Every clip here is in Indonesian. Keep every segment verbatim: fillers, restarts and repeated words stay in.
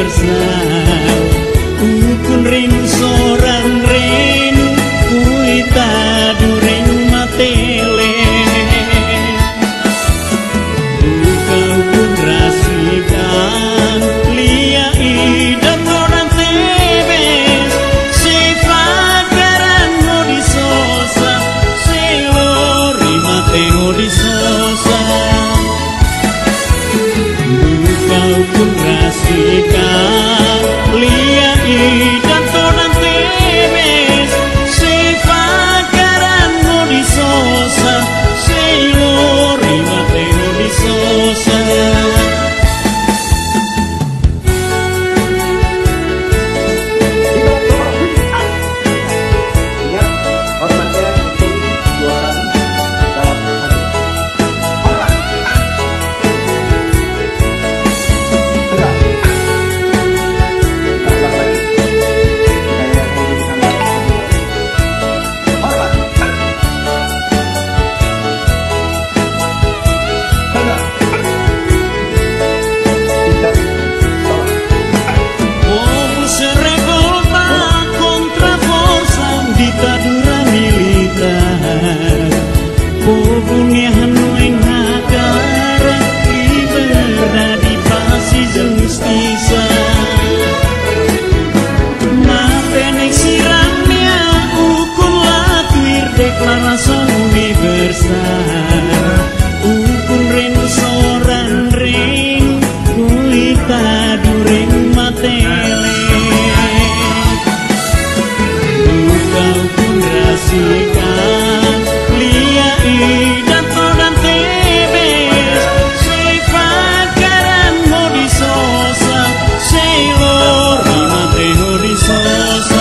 bersam ukun rin soran rin kuita during matele ukau pun rasikan lia idan orang tebes sifat garan mo disosa selori mate mo disosa ukau pun rasikan lia idan orang tebes sifat garan mo disosa selori mate mo disosa. Declaração universal ukun rin soran rin kuita during matele ukau pun rasikan lia idan todan tebes sifat garan mo disosa selori mate mo disosa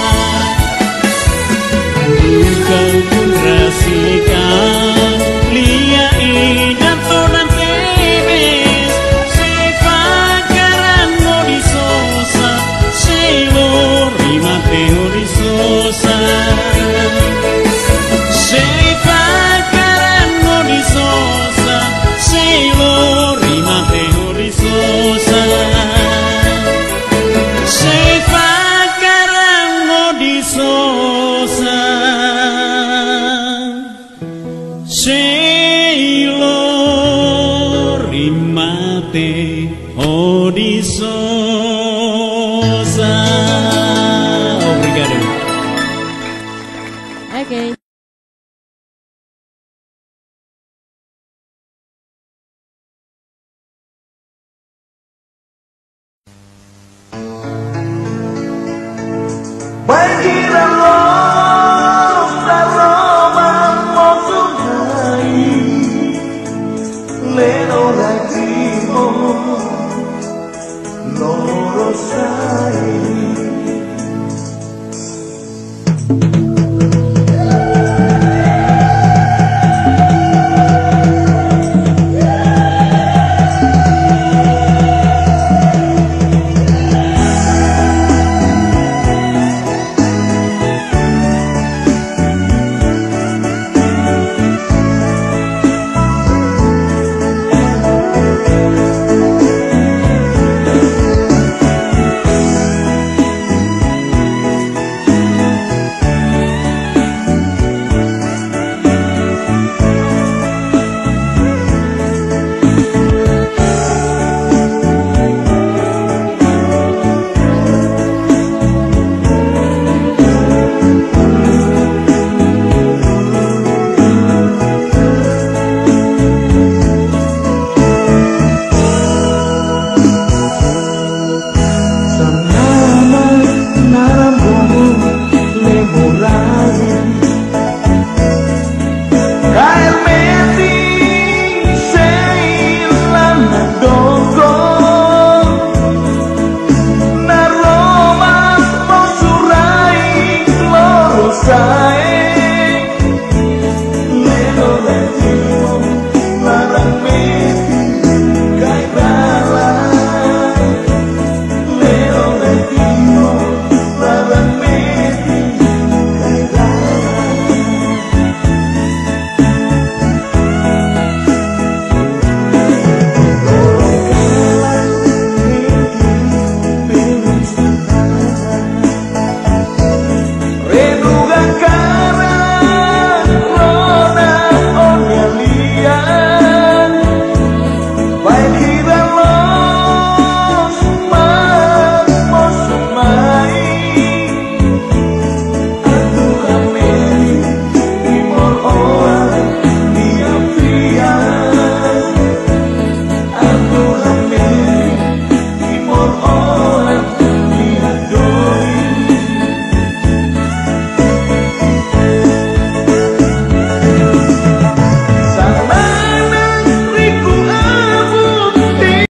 ukau pun rasikan lia idan todan tebes sifat garan mo disosa selori mate mo disosa sifat garan mo disosa selori mate mo disosa sifat garan mo disosa selori mate odisosa. Obrigado. Okay.